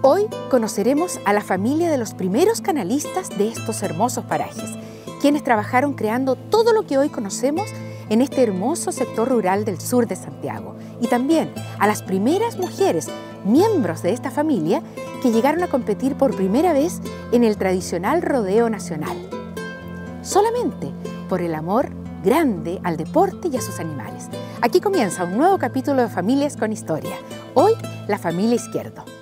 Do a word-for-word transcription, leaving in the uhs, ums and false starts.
Hoy conoceremos a la familia de los primeros canalistas de estos hermosos parajes, quienes trabajaron creando todo lo que hoy conocemos en este hermoso sector rural del sur de Santiago, y también a las primeras mujeres, miembros de esta familia, que llegaron a competir por primera vez en el tradicional rodeo nacional, solamente por el amor grande al deporte y a sus animales. Aquí comienza un nuevo capítulo de Familias con Historia. Hoy, la familia Izquierdo.